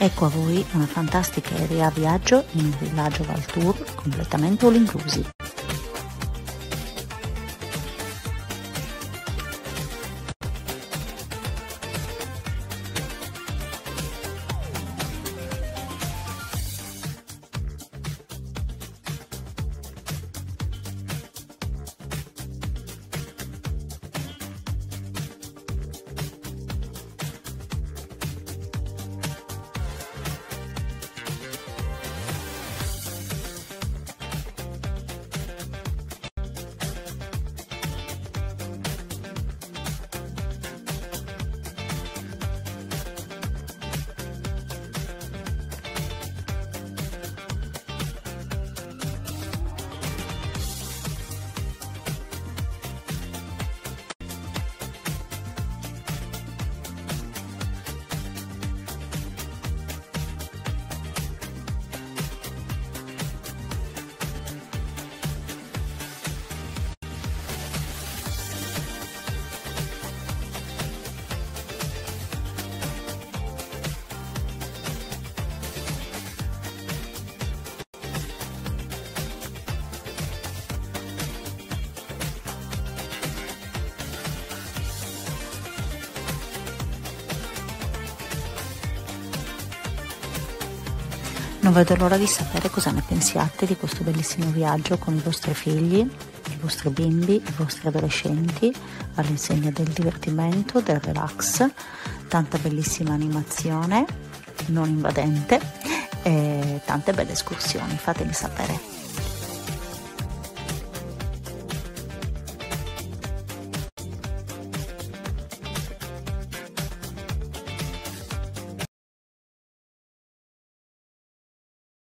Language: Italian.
Ecco a voi una fantastica idea viaggio in un villaggio Val Tour completamente all inclusive. Non vedo l'ora di sapere cosa ne pensiate di questo bellissimo viaggio con i vostri figli, i vostri bimbi, i vostri adolescenti, all'insegna del divertimento, del relax, tanta bellissima animazione non invadente e tante belle escursioni. Fatemi sapere.